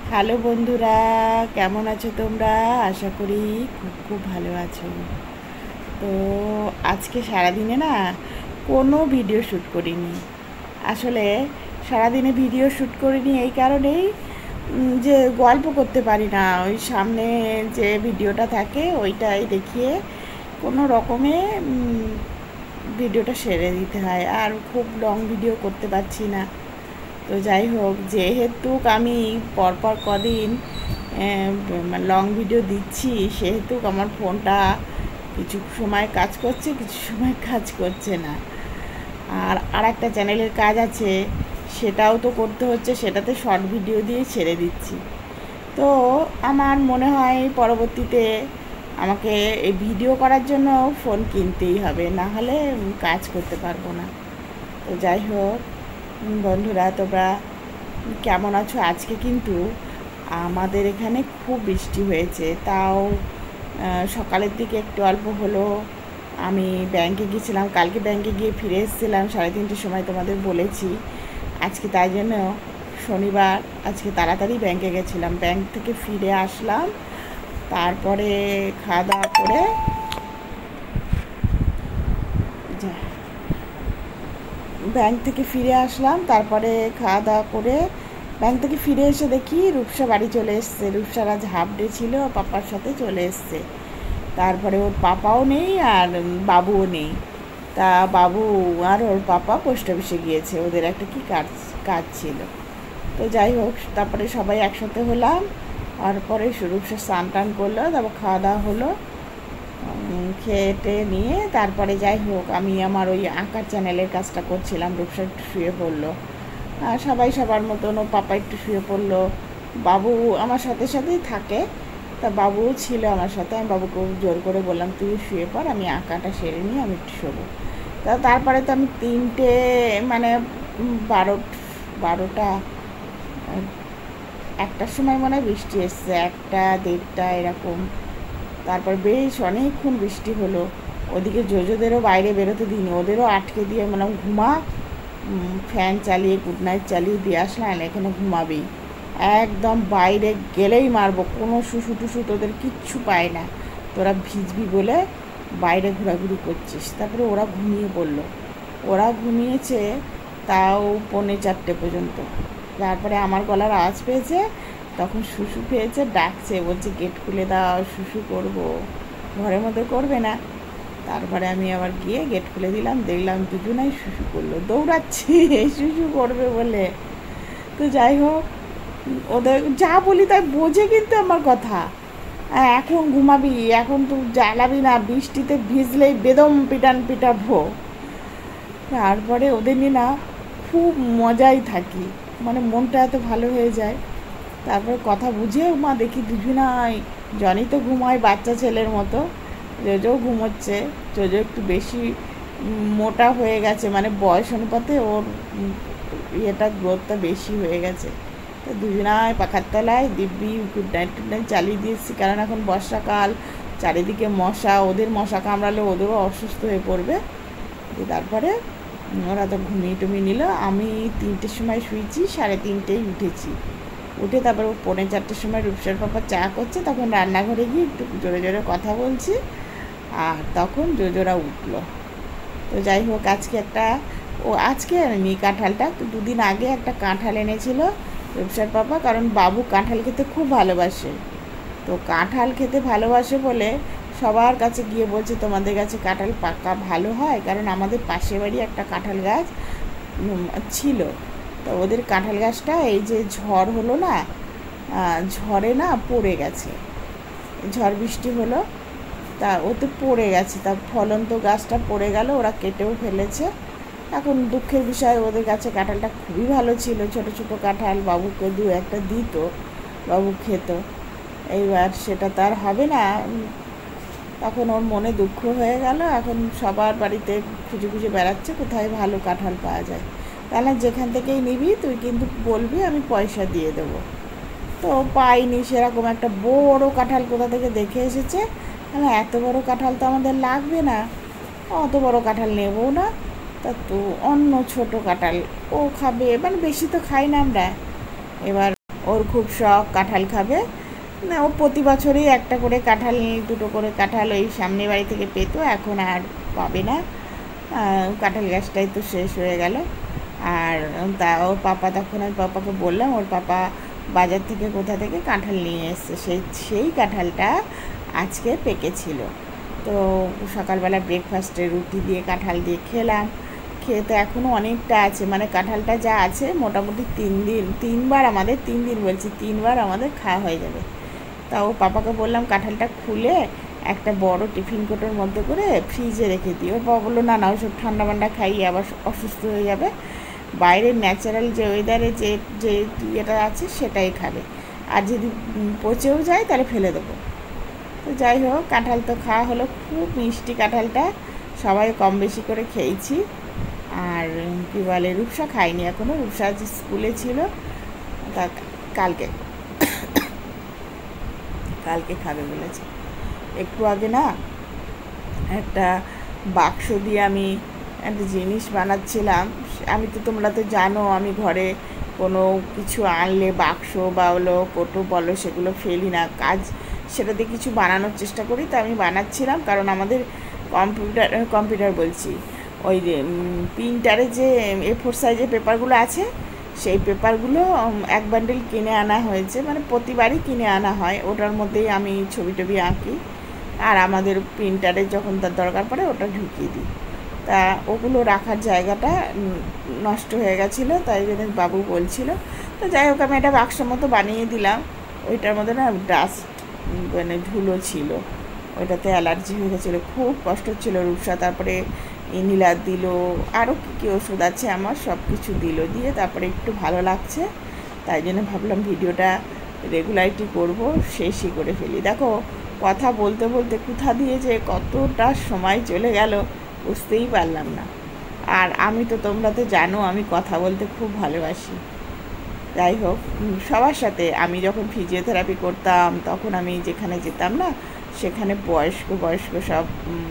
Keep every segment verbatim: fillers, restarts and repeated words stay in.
Hello বন্ধুরা, কেমন আছো তোমরা? আশা করি খুব খুব ভালো আছো। তো আজকে সারাদিনে না কোনো ভিডিও শ্যুট করিনি। আসলে সারাদিনে ভিডিও শ্যুট করিনি এই কারণেই যে গল্প করতে পারি না। ওই সামনে যে ভিডিওটা থাকে ওইটাই দেখিয়ে কোনো রকমে ভিডিওটা সেরে দিতে হয়, আর খুব লং ভিডিও করতে পারছি না। তো যাই হোক, যেহেতু আমি পরপর কদিন লং ভিডিও দিচ্ছি, সেহেতু আমার ফোনটা কিছু সময় কাজ করছে, কিছু সময় কাজ করছে না। আর আর একটা চ্যানেলের কাজ আছে, সেটাও তো করতে হচ্ছে, সেটাতে শর্ট ভিডিও দিয়ে ছেড়ে দিচ্ছি। তো আমার মনে হয় পরবর্তীতে আমাকে এই ভিডিও করার জন্য ফোন কিনতেই হবে, না হলে কাজ করতে পারবো না। তো যাই হোক বন্ধুরা, তোমরা কেমন আছো? আজকে কিন্তু আমাদের এখানে খুব বৃষ্টি হয়েছে, তাও সকালের দিকে একটু অল্প হলো। আমি ব্যাংকে গিয়েছিলাম, কালকে ব্যাংকে গিয়ে ফিরে এসেছিলাম সাড়ে তিনটের সময়, তোমাদের বলেছি। আজকে তাই জন্য শনিবার, আজকে তাড়াতাড়ি ব্যাংকে গেছিলাম। ব্যাংক থেকে ফিরে আসলাম, তারপরে খাওয়া দাওয়া করে ব্যাংক থেকে ফিরে আসলাম তারপরে খাওয়া দাওয়া করে ব্যাংক থেকে ফিরে এসে দেখি রূপসা বাড়ি চলে এসছে। রূপসার আজ হাফ ডে ছিল, পাপার সাথে চলে এসছে। তারপরে ওর পাপাও নেই আর বাবুও নেই। তা বাবু আর ওর পাপা পোস্ট অফিসে গিয়েছে, ওদের একটা কি কাজ কাজ ছিল। তো যাই হোক, তারপরে সবাই একসাথে হলাম। তারপরে রূপসা স্নান টান করলো, তারপর খাওয়া দাওয়া হলো। খেটে নিয়ে তারপরে যাই হোক, আমি আমার ওই আঁকার চ্যানেলের কাজটা করছিলাম। রূপসা একটু শুয়ে পড়লো, সবাই সবার মতন। ও পাপা একটু শুয়ে পড়লো, বাবু আমার সাথে সাথেই থাকে। তা বাবুও ছিল আমার সাথে। আমি বাবুকে জোর করে বললাম তুই শুয়ে পড়, আমি আঁকাটা সেরে নিয়ে আমি একটু শোবো। তা তারপরে তো আমি তিনটে মানে বারো বারোটা একটার সময় মনে হয় বৃষ্টি এসছে, একটা দেড়টা এরকম। তারপর বেশ অনেকক্ষণ বৃষ্টি হলো। ওদিকে জোজোদেরও বাইরে বেরোতে দিইনি, ওদেরও আটকে দিয়ে মানে ঘুমা, ফ্যান চালিয়ে গুড নাইট চালিয়ে দিয়ে আসলাম, এখানে ঘুমাবেই। একদম বাইরে গেলেই মারবো, কোনো শুশু টুসু তোদের কিচ্ছু পায় না, তোরা ভিজবি বলে বাইরে ঘোরাঘুরি করছিস। তারপরে ওরা ঘুমিয়ে পড়লো, ওরা ঘুমিয়েছে তাও পৌনে চারটে পর্যন্ত। তারপরে আমার গলার আওয়াজ পেয়েছে, তখন শুশু পেয়েছে, ডাকছে, বলছে গেট খুলে দাও, শুশু করবো। ঘরের মধ্যে করবে না। তারপরে আমি আবার গিয়ে গেট খুলে দিলাম, দেখলাম দুজনাই শুশু করলো, দৌড়াচ্ছি শুশু করবে বলে। তো যাই হোক, ওদের যা বলি তাই বোঝে কিন্তু আমার কথা। এখন ঘুমাবি, এখন তো জ্বালাবি না, বৃষ্টিতে ভিজলেই বেদম পিটান পিটাবো। তারপরে ওদের নিয়ে না খুব মজাই থাকি, মানে মনটা এত ভালো হয়ে যায়। তারপরে কথা বুঝেও মা দেখি দুজনাই, জনি তো ঘুমায় বাচ্চা ছেলের মতো, জোজো ঘুমোচ্ছে। জোজো একটু বেশি মোটা হয়ে গেছে, মানে বয়স অনুপাতে ওর ইয়েটা গ্রোথটা বেশি হয়ে গেছে। তো দুজনায় পাখার তলায় দিব্যি গুড নাইট টুড নাইট চালিয়ে দিয়েছি, কারণ এখন বর্ষাকাল, চারিদিকে মশা, ওদের মশা কামড়ালে ওদেরও অসুস্থ হয়ে পড়বে। তারপরে ওরা তো ঘুমিয়ে টুমিয়ে নিল। আমি তিনটের সময় শুয়েছি, সাড়ে তিনটেই উঠেছি। উঠে তারপর পৌনে চারটের সময় রূপসার পাপা চা করছে, তখন রান্নাঘরে গিয়ে একটু জোরে জোরে কথা বলছি, আর তখন জোজোরা উঠলো। তো যাই হোক, আজকে একটা ও আজকে নি কাঁঠালটা দুদিন আগে একটা কাঁঠাল এনেছিল রূপসার পাপা, কারণ বাবু কাঁঠাল খেতে খুব ভালোবাসে। তো কাঁঠাল খেতে ভালোবাসে বলে সবার কাছে গিয়ে বলছে তোমাদের কাছে কাঁঠাল পাকা ভালো হয়, কারণ আমাদের পাশে বাড়ি একটা কাঁঠাল গাছ ছিল। তো ওদের কাঁঠাল গাছটা এই যে ঝড় হলো না, ঝড়ে না পড়ে গেছে, ঝড় বৃষ্টি হলো, তা ওতে পড়ে গেছে, তা ফলন্ত গাছটা পড়ে গেল, ওরা কেটেও ফেলেছে। এখন দুঃখের বিষয়, ওদের কাছে কাঁঠালটা খুবই ভালো ছিল, ছোট ছোট কাঁঠাল, বাবুকে দু একটা দিত, বাবু খেত। এইবার সেটা তার হবে না, তখন ওর মনে দুঃখ হয়ে গেল। এখন সবার বাড়িতে খুঁজে খুঁজে বেড়াচ্ছে কোথায় ভালো কাঁঠাল পাওয়া যায়। তাহলে যেখান থেকেই নিবি তুই কিন্তু বলবি, আমি পয়সা দিয়ে দেবো। তো পাইনি সেরকম একটা বড় কাঁঠাল, কোথা থেকে দেখে এসেছে। তাহলে এত বড় কাঁঠাল তো আমাদের লাগবে না, অত বড় কাঁঠাল নেবো না, তা তো অন্য ছোট কাঁঠাল ও খাবে, মানে বেশি তো খাই না আমরা। এবার ওর খুব শখ কাঁঠাল খাবে না, ও প্রতি বছরই একটা করে কাঁঠাল দুটো করে কাঁঠাল ওই সামনে বাড়ি থেকে পেতো, এখন আর পাবে না, কাঁঠাল গাছটাই তো শেষ হয়ে গেল। আর তা ওর পাপা, তখন আমি পাপাকে বললাম ওর পাপা বাজার থেকে কোথা থেকে কাঁঠাল নিয়ে এসছে, সেই সেই কাঁঠালটা আজকে পেকেছিল। তো সকালবেলা ব্রেকফাস্টে রুটি দিয়ে কাঁঠাল দিয়ে খেলাম, খেয়ে তো এখনও অনেকটা আছে, মানে কাঁঠালটা যা আছে মোটামুটি তিন দিন তিনবার আমাদের তিন দিন বলছি তিনবার আমাদের খাওয়া হয়ে যাবে। তা ও পাপাকে বললাম কাঁঠালটা খুলে একটা বড় টিফিন কোটোর মধ্যে করে ফ্রিজে রেখে দিই। ওর বাবা বললো না না, ওইসব ঠান্ডা মান্ডা খাইয়ে আবার অসুস্থ হয়ে যাবে, বাইরের ন্যাচারাল যে ওয়েদারে যে যে ইয়েটা আছে সেটাই খাবে, আর যদি পচেও যায় তাহলে ফেলে দেবো। তো যাই হোক, কাঁঠাল তো খাওয়া হলো, খুব মিষ্টি কাঁঠালটা, সবাই কম বেশি করে খেয়েছি। আর কী বলে, রূপসা খাইনি এখনও, রূপসা যে স্কুলে ছিল, তা কালকে কালকে খাবে বলেছে। একটু আগে না একটা বাক্স দিয়ে আমি একটা জিনিস বানাচ্ছিলাম। আমি তো, তোমরা তো জানো আমি ঘরে কোনো কিছু আনলে বাক্স বা হলো কোটো বলো সেগুলো ফেলি না, কাজ সেটাতে কিছু বানানোর চেষ্টা করি। তো আমি বানাচ্ছিলাম, কারণ আমাদের কম্পিউটার কম্পিউটার বলছি ওই যে প্রিন্টারে যে এ ফোর সাইজের পেপারগুলো আছে, সেই পেপারগুলো এক বান্ডেল কিনে আনা হয়েছে, মানে প্রতিবারই কিনে আনা হয়, ওটার মধ্যেই আমি ছবি টবি আঁকি, আর আমাদের প্রিন্টারে যখন তার দরকার পড়ে ওটা ঢুকিয়ে দিই। তা ওগুলো রাখার জায়গাটা নষ্ট হয়ে গেছিলো, তাই জন্য বাবু বলছিল। তো যাই হোক, আমি একটা বাক্সের মতো বানিয়ে দিলাম। ওইটার মধ্যে না ডাস্ট মানে ধুলো ছিল, ওইটাতে অ্যালার্জি হয়ে গেছিলো, খুব কষ্ট হচ্ছিল। রূপসা তারপরে ইনহেলার দিল, আরও কী কী ওষুধ আছে আমার, সব কিছু দিল, দিয়ে তারপরে একটু ভালো লাগছে। তাই জন্য ভাবলাম ভিডিওটা রেগুলারিটি করব, শেষই করে ফেলি। দেখো কথা বলতে বলতে কোথা দিয়ে যে কতটা সময় চলে গেল বুঝতেই পারলাম না। আর আমি তো, তোমরা তো জানো আমি কথা বলতে খুব ভালোবাসি। যাই হোক, সবার সাথে আমি যখন ফিজিওথেরাপি করতাম তখন আমি যেখানে যেতাম না, সেখানে বয়স্ক বয়স্ক সব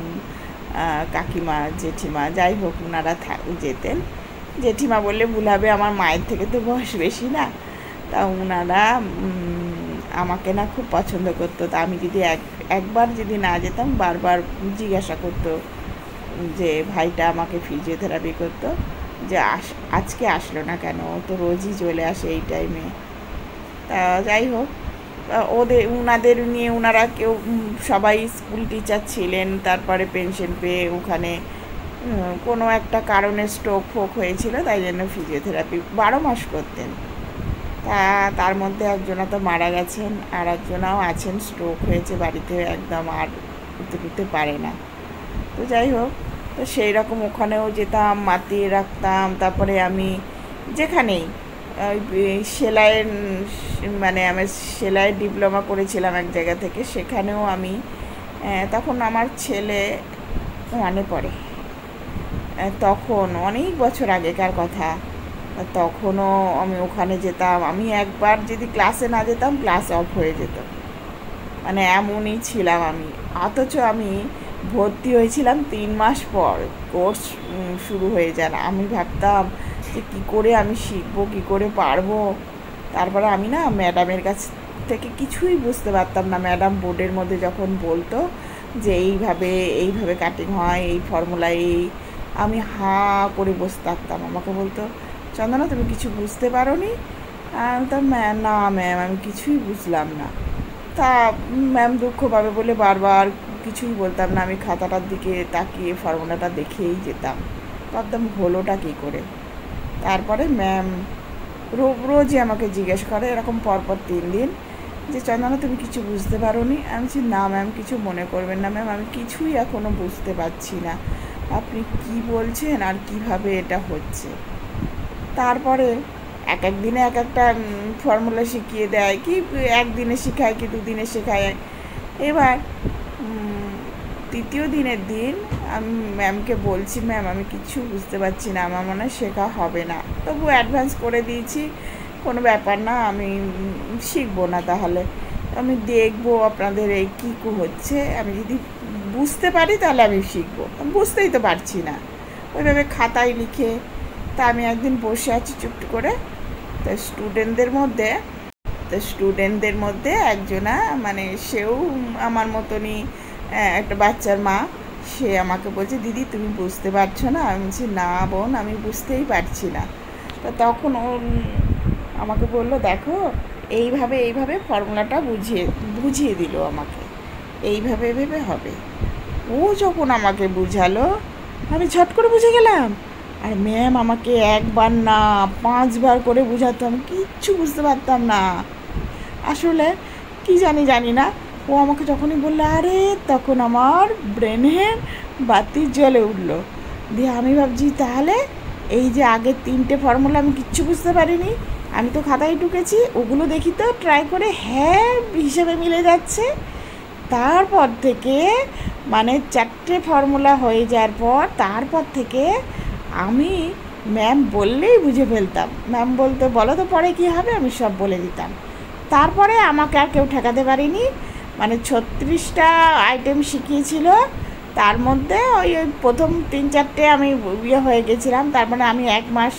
কাকিমা জেঠিমা যাই হোক ওনারা যেতেন। জেঠিমা বললে ভুল হবে, আমার মায়ের থেকে তো বয়স বেশি না, তা ওনারা আমাকে না খুব পছন্দ করতো। তা আমি যদি এক একবার যদি না যেতাম, বারবার জিজ্ঞাসা করতো যে ভাইটা আমাকে ফিজিওথেরাপি করতো, যে আস আজকে আসলো না কেন, ও তো রোজই চলে আসে এই টাইমে। তা যাই হোক, ওদের ওনাদের নিয়ে, ওনারা কেউ সবাই স্কুল টিচার ছিলেন, তারপরে পেনশন পেয়ে ওখানে কোনো একটা কারণে স্ট্রোক ফোক হয়েছিল, তাই জন্য ফিজিওথেরাপি বারো মাস করতেন। তা তার মধ্যে একজনা তো মারা গেছেন, আর একজনাও আছেন স্ট্রোক হয়েছে বাড়িতে, একদম আর উঠতে উঠতে পারে না। তো যাই হোক, তো সেই রকম ওখানেও যেতাম, মাতিয়ে রাখতাম। তারপরে আমি যেখানেই সেলাইয়ের, মানে আমি সেলাইয়ের ডিপ্লোমা করেছিলাম এক জায়গা থেকে, সেখানেও আমি, তখন আমার ছেলে ওয়ানে পড়ে, তখন অনেক বছর আগেকার কথা, তখনও আমি ওখানে যেতাম। আমি একবার যদি ক্লাসে না যেতাম, ক্লাস অফ হয়ে যেত, মানে এমনই ছিলাম আমি। অথচ আমি ভর্তি হয়েছিলাম তিন মাস পর, কোর্স শুরু হয়ে যায়। আমি ভাবতাম যে কী করে আমি শিখবো, কী করে পারবো। তারপরে আমি না ম্যাডামের কাছ থেকে কিছুই বুঝতে পারতাম না। ম্যাডাম বোর্ডের মধ্যে যখন বলতো যে এইভাবে এইভাবে কাটিং হয়, এই ফর্মুলা, এই, আমি হাঁ করে বসে থাকতাম। আমাকে বলতো চন্দনা তুমি কিছু বুঝতে পারো নি? তা ম্যাম না ম্যাম আমি কিছুই বুঝলাম না। তা ম্যাম দুঃখ পাবে বলে বারবার কিছুই বলতাম না, আমি খাতাটার দিকে তাকিয়ে ফর্মুলাটা দেখেই যেতাম, ভাবতাম হলোটা কী করে। তারপরে ম্যাম রোজই আমাকে জিজ্ঞেস করে এরকম পরপর তিন দিন, যে চন্দনা তুমি কিছু বুঝতে পারো নি? আমি বলছি না ম্যাম, কিছু মনে করবেন না ম্যাম, আমি কিছুই এখনও বুঝতে পারছি না, আপনি কি বলছেন আর কিভাবে এটা হচ্ছে। তারপরে এক এক দিনে এক একটা ফর্মুলা শিখিয়ে দেয়, কি একদিনে শেখায় কি দুদিনে শেখায়। এবার তৃতীয় দিনের দিন আমি ম্যামকে বলছি ম্যাম আমি কিছু বুঝতে পারছি না, আমার মনে হয় শেখা হবে না। তবু অ্যাডভান্স করে দিয়েছি, কোনো ব্যাপার না, আমি শিখবো না, তাহলে আমি দেখবো আপনাদের এই কী কী হচ্ছে, আমি যদি বুঝতে পারি তাহলে আমি শিখবো, আমি বুঝতেই তো পারছি না। ওইভাবে খাতায় লিখে, তা আমি একদিন বসে আছি চুপ করে, তো স্টুডেন্টদের মধ্যে তো স্টুডেন্টদের মধ্যে একজনা মানে সেও আমার মতনই একটা বাচ্চার মা, সে আমাকে বলছে দিদি তুমি বুঝতে পারছো না? আমি বলছি না বোন আমি বুঝতেই পারছি না। তো তখন ও আমাকে বললো দেখো এইভাবে এইভাবে ফর্মুলাটা বুঝিয়ে বুঝিয়ে দিল আমাকে, এইভাবে এইভাবে হবে। ও যখন আমাকে বুঝালো আমি ঝট করে বুঝে গেলাম। আর ম্যাম আমাকে একবার না পাঁচবার করে বুঝাতো, আমি কিচ্ছু বুঝতে পারতাম না আসলে, কি জানি জানি না। ও আমাকে যখনই বললো আরে তখন আমার ব্রেনের বাতি জ্বলে উঠলো। দিয়ে আমি ভাবছি তাহলে এই যে আগের তিনটে ফর্মুলা আমি কিচ্ছু বুঝতে পারিনি, আমি তো খাতায় ঢুকেছি, ওগুলো দেখি তো ট্রাই করে হ্যাঁ হিসেবে মিলে যাচ্ছে। তারপর থেকে মানে চারটে ফর্মুলা হয়ে যাওয়ার পর তারপর থেকে আমি ম্যাম বললেই বুঝে ফেলতাম। ম্যাম বলতে বলো তো পরে কী হবে, আমি সব বলে দিতাম। তারপরে আমাকে আর কেউ ঠেকাতে পারিনি। মানে ছত্রিশটা আইটেম শিখিয়েছিল, তার মধ্যে ওই ওই প্রথম তিন চারটে আমি ইয়ে হয়ে গেছিলাম। তার মানে আমি এক মাস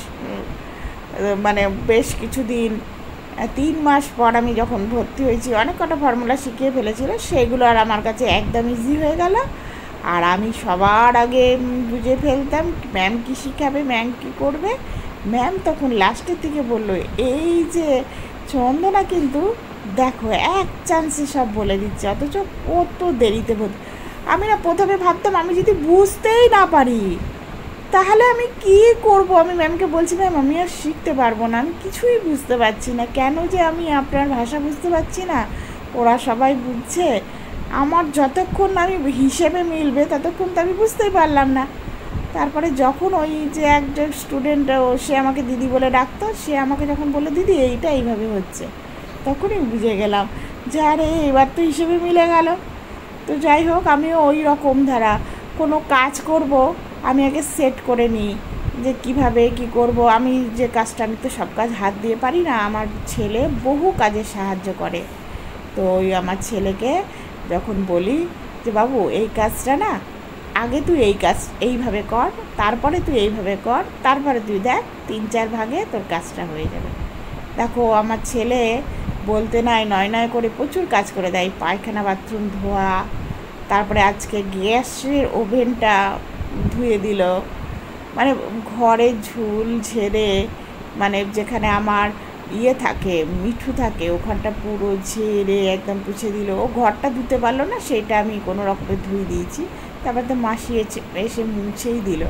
মানে বেশ কিছুদিন তিন মাস পর আমি যখন ভর্তি হয়েছি অনেক কটা ফর্মুলা শিখিয়ে ফেলেছিল, সেগুলো আর আমার কাছে একদম ইজি হয়ে গেল। আর আমি সবার আগে বুঝে ফেলতাম ম্যাম কী শিখাবে, ম্যাম কী করবে। ম্যাম তখন লাস্টের দিকে বললো এই যে চন্দনা কিন্তু দেখো এক চান্সে সব বলে দিচ্ছে, অথচ কত দেরিতে বল। আমি না প্রথমে ভাবতাম আমি যদি বুঝতেই না পারি তাহলে আমি কি করব। আমি ম্যামকে বলছি ম্যাম আমি আর শিখতে পারবো না, আমি কিছুই বুঝতে পারছি না, কেন যে আমি আপনার ভাষা বুঝতে পারছি না, ওরা সবাই বুঝছে, আমার যতক্ষণ আমি হিসেবে মিলবে ততক্ষণ তো আমি বুঝতেই পারলাম না। তারপরে যখন ওই যে একটা স্টুডেন্ট সে আমাকে দিদি বলে ডাকতো, সে আমাকে যখন বললো দিদি এইটা এইভাবে হচ্ছে, তখনই বুঝে গেলাম যে আরে এবার তো হিসেবে মিলে গেল। তো যাই হোক আমিও ওই রকম ধারা কোনো কাজ করব আমি আগে সেট করে নিই যে কিভাবে কি করব। আমি যে কাজটা আমি তো সব কাজ হাত দিয়ে পারি না, আমার ছেলে বহু কাজে সাহায্য করে। তো ওই আমার ছেলেকে যখন বলি যে বাবু এই কাজটা না আগে তুই এই কাজ এইভাবে কর, তারপরে তুই এইভাবে কর, তারপরে তুই দেখ তিন চার ভাগে তোর কাজটা হয়ে যাবে। দেখো আমার ছেলে বলতে নাই নয় নয় করে প্রচুর কাজ করে দেয়, পায়খানা বাথরুম ধোয়া, তারপরে আজকে গ্যাসের ওভেনটা ধুয়ে দিল, মানে ঘরে ঝুল ঝেড়ে মানে যেখানে আমার ইয়ে থাকে মিঠু থাকে ওখানটা পুরো ঝেড়ে একদম পুছে দিল। ও ঘরটা ধুতে পারলো না, সেটা আমি কোনো রকমে ধুয়ে দিয়েছি। তারপর তো মাসি এসে মুছেই দিল,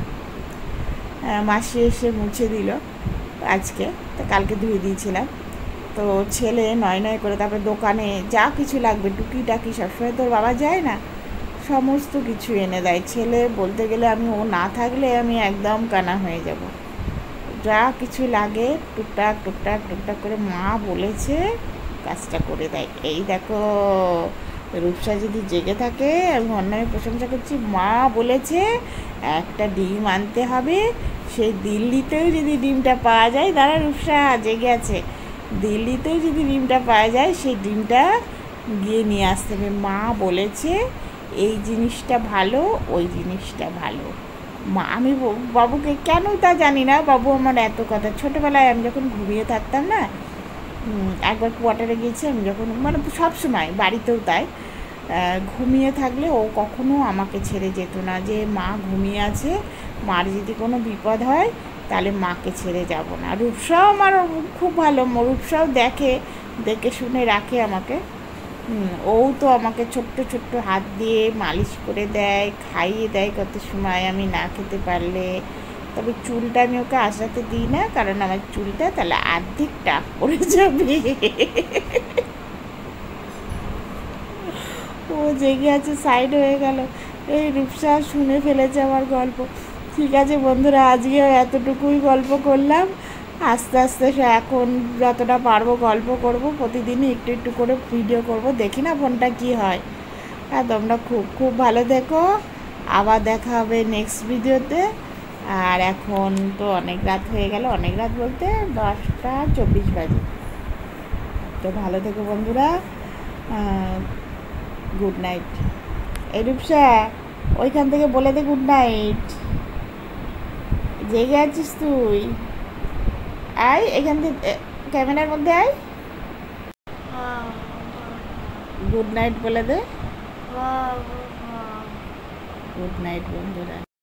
মাসি এসে মুছে দিল আজকে, তো কালকে ধুয়ে দিয়েছিলাম। তো ছেলে নয় নয় করে তারপরে দোকানে যা কিছু লাগবে টুকিটাকি সবসময় তোর বাবা যায় না, সমস্ত কিছু এনে দেয়। ছেলে বলতে গেলে আমি ও না থাকলে আমি একদম কানা হয়ে যাব। যা কিছু লাগে টুকটাক টুকটাক টুকটাক করে মা বলেছে কাজটা করে দেয়। এই দেখো রূপসা যদি জেগে থাকে আমি অন্যায় প্রশংসা করছি, মা বলেছে একটা ডিম আনতে হবে, সেই দিল্লিতেও যদি ডিমটা পাওয়া যায়, দাঁড়া রূপসা জেগে আছে, দিল্লিতেও যদি ডিমটা পাওয়া যায় সেই ডিমটা গিয়ে নিয়ে আসতে হবে। মা বলেছে এই জিনিসটা ভালো ওই জিনিসটা ভালো। মা আমি বাবুকে কেন তা জানি না, বাবু আমার এত কথা। ছোটোবেলায় আমি যখন ঘুমিয়ে থাকতাম না, একবার কোয়ার্টারে গিয়েছি আমি যখন, মানে সবসময় বাড়িতেও তাই, ঘুমিয়ে থাকলে ও কখনো আমাকে ছেড়ে যেত না, যে মা ঘুমিয়ে আছে, মার যদি কোনো বিপদ হয় তাহলে মাকে ছেড়ে যাব না। রূপসাও আমার খুব ভালো, রূপসাও দেখে দেখে শুনে রাখে আমাকে। ও তো আমাকে ছোট্ট ছোট্ট হাত দিয়ে মালিশ করে দেয়, খাইয়ে দেয় কত সময় আমি না খেতে পারলে। তবে চুলটা আমি ওকে আসাতে দিই না, কারণ আমার চুলটা তাহলে অর্ধেক টাক পড়ে যাবে। ও জেগে আছে, সাইড হয়ে গেল। এই রূপসা শুনে ফেলেছে আমার গল্প। ঠিক আছে বন্ধুরা, আজকে এতটুকুই গল্প করলাম। আস্তে আস্তে এখন যতটা পারবো গল্প করব, প্রতিদিনই একটু একটু করে ভিডিও করব, দেখি না ফোনটা কী হয়। আর তোমরা খুব খুব ভালো দেখো, আবার দেখা হবে নেক্সট ভিডিওতে। আর এখন তো অনেক রাত হয়ে গেল, অনেক রাত বলতে দশটা চব্বিশ বাজে। তো ভালো থেকো বন্ধুরা, গুড নাইট। এই রূপসা ওইখান থেকে বলে দে গুড নাইট। জেগে আছিস তুই? আয় এখান থেকে, ক্যামেরার মধ্যে আয়। গুড নাইট বলে দে। বাবা। গুড নাইট বন্ধুরা।